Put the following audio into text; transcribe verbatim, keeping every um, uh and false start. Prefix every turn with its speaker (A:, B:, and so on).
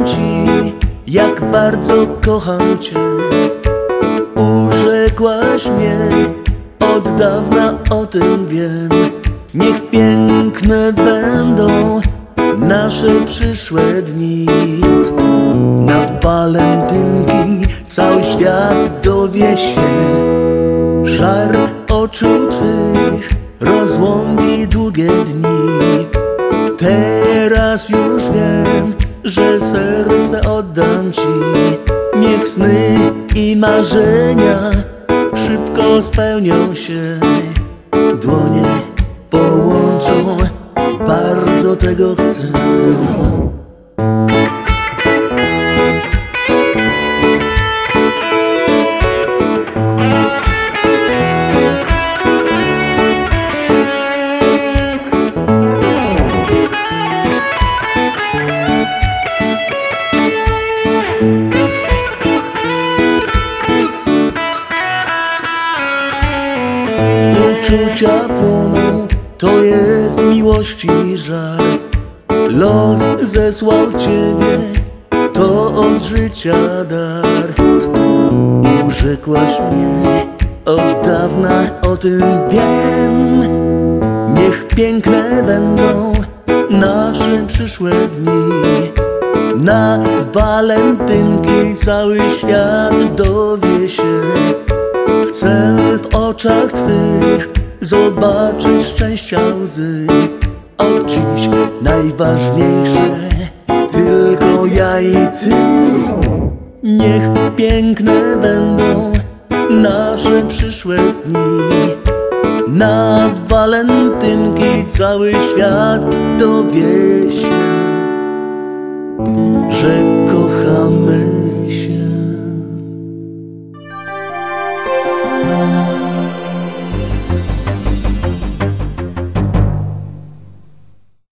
A: Ci, jak bardzo kocham Cię. Urzekłaś mnie, od dawna o tym wiem. Niech piękne będą nasze przyszłe dni. Na walentynki cały świat dowie się. Żar oczu Twych, rozłąki długie dni. Teraz już wiem, że serce oddam Ci. Niech sny i marzenia szybko spełnią się. Dłonie połączą, bardzo tego chcę. Uczucia płoną, to jest miłości żar. Los zesłał Ciebie, to od życia dar. Urzekłaś mnie, od dawna o tym wiem. Niech piękne będą nasze przyszłe dni. Na walentynki cały świat dowie się. Chcę w oczach Twych zobaczyć szczęścia łzy. Od dziś najważniejsze tylko ja i Ty. Niech piękne będą nasze przyszłe dni. Na walentynki cały świat dowie się, że kocham